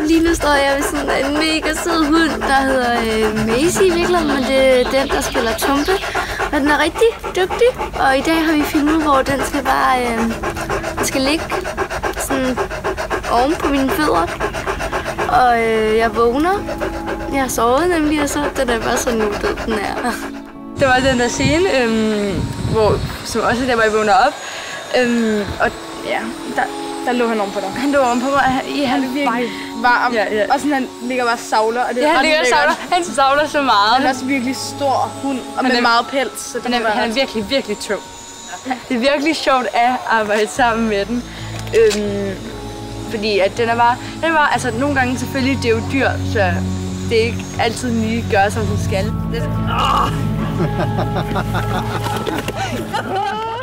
Lige nu står jeg ved sådan en mega sød hund, der hedder Macy i virkeligheden, men det er den, der spiller Tumpe. Og den er rigtig dygtig, og i dag har vi filmet, hvor den skal bare den skal ligge sådan oven på mine fødder. Og jeg vågner. Jeg har sovet nemlig, og så den er bare så nuttet, den er. Det var den der scene, som også der, hvor jeg vågner op. Og ja, der lå han ovenpå dig. Han lå ovenpå mig. Han er virkelig varm. Ja. Og sådan, han ligger bare og savler. Og det er han ligger og savler. Han savler så meget. Han er også virkelig stor hund, og med meget pels. Så han er virkelig, virkelig tung. Det er virkelig sjovt at arbejde sammen med den. Fordi at den er bare, altså nogle gange selvfølgelig, det er jo dyr, så det er ikke altid lige gør, som den skal.